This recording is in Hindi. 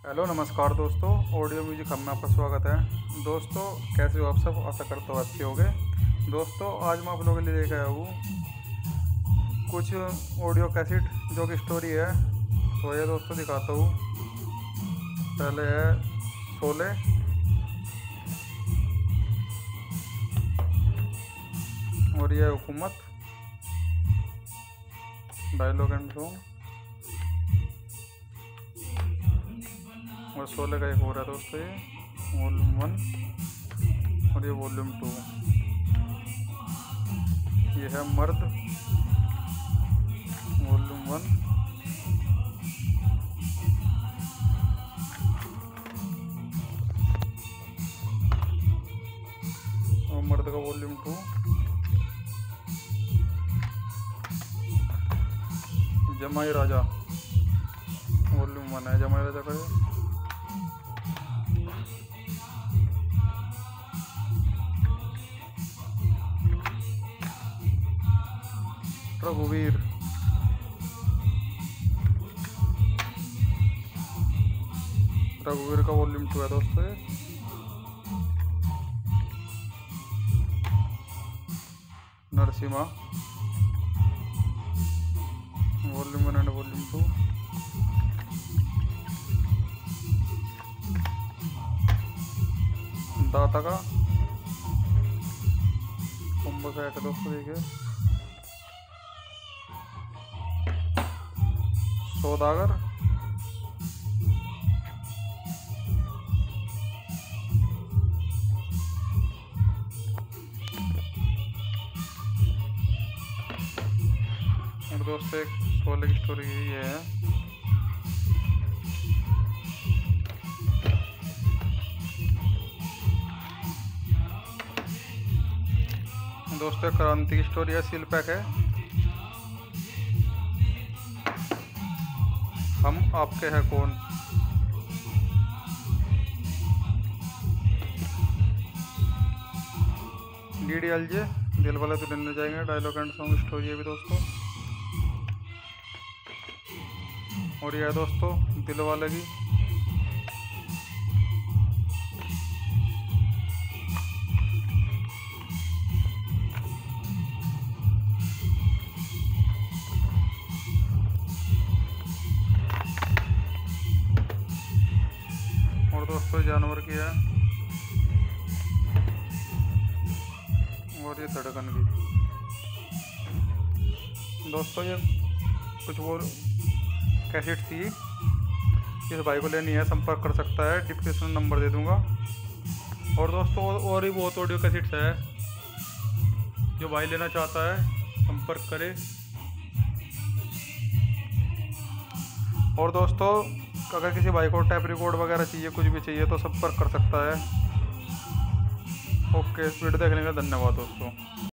हेलो नमस्कार दोस्तों, ऑडियो म्यूजिक हम में आपका स्वागत है। दोस्तों कैसे हो आप सब? आशा करता हूँ अच्छे होंगे। दोस्तों आज मैं आप लोगों के लिए लेकर आया हूँ कुछ ऑडियो कैसेट जो कि स्टोरी है। तो ये दोस्तों दिखाता हूँ। पहले है शोले, और ये है हुकूमत, डायलॉग एंड सॉन्ग, और शोले का एक और है दोस्तों, ये वॉल्यूम 1 और ये वॉल्यूम 2। ये है मर्द, वॉल्यूम 1, और मर्द का वॉल्यूम 2। जमाई राजा वॉल्यूम 1 है, जमाई राजा का ये। रघुवीर, रघुवीर का वॉल्यूम 2 है दोस्तों ये। Narasimha volume 1 and volume 2। दाता का कॉम्बो सेट है दोस्तों, देखिए। सौदागर, और दोस्तों एक शोले की स्टोरी ये है। दोस्तों क्रांति की स्टोरी है, सील पैक है। हम आपके हैं कौन, DDLJ, दिल वाले दुल्हन जाएंगे, डायलॉग एंड सॉन्ग स्टोरी है भी दोस्तों। और यह है दोस्तों दिल वाले की। और दोस्तों जानवर की है, और ये धड़कन की। दोस्तों ये कुछ वो कैसेट थी, इस भाई को लेनी है संपर्क कर सकता है, डिस्क्रिप्शन में नंबर दे दूंगा। और दोस्तों और भी बहुत ऑडियो कैसेट्स है, जो भाई लेना चाहता है संपर्क करे। और दोस्तों अगर किसी भाई को टैप रिकॉर्ड वगैरह चाहिए, कुछ भी चाहिए तो संपर्क कर सकता है। ओके, इस वीडियो देखने का धन्यवाद दोस्तों।